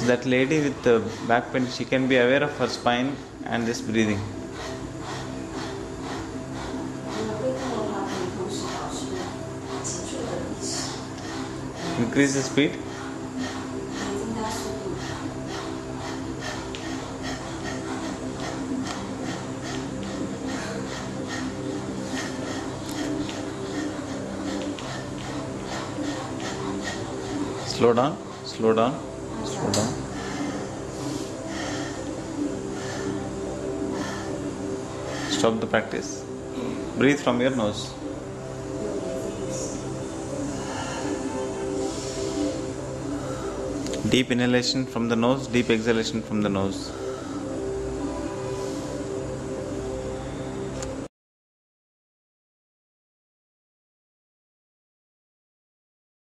So that lady with the back pain, she can be aware of her spine and this breathing. 背痛的话，可以同时保持脊柱的意识。 Increase the speed. 可以增加速度。 Slow down, slow down, slow down. Stop the practice. Breathe from your nose. Deep inhalation from the nose, deep exhalation from the nose.